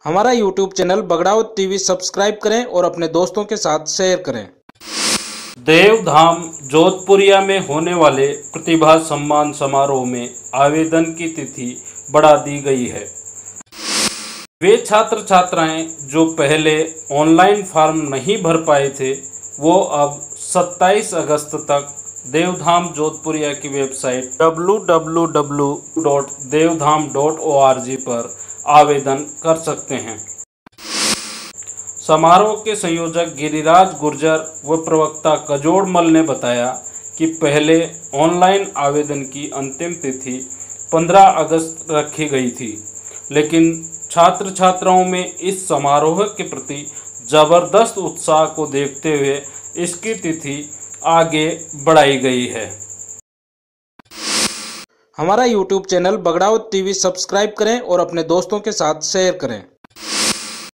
हमारा YouTube channel Bagdawat TV subscribe करें और अपने दोस्तों के साथ शेयर करें। देवधाम जोधपुरिया में होने वाले प्रतिभा सम्मान समारोह में आवेदन की तिथि बढ़ा दी गई है। वे छात्र छात्राएं जो पहले ऑनलाइन फॉर्म नहीं भर पाए थे, वो अब 27 अगस्त तक देवधाम जोधपुरिया की वेबसाइट www.devdham.org पर आवेदन कर सकते हैं। समारोह के संयोजक गिरिराज गुर्जर व प्रवक्ता कजोड़मल ने बताया कि पहले ऑनलाइन आवेदन की अंतिम तिथि 15 अगस्त रखी गई थी, लेकिन छात्र छात्राओं में इस समारोह के प्रति जबरदस्त उत्साह को देखते हुए इसकी तिथि आगे बढ़ाई गई है। हमारा YouTube channel Bagdawat TV subscribe करें और अपने दोस्तों के साथ शेयर करें।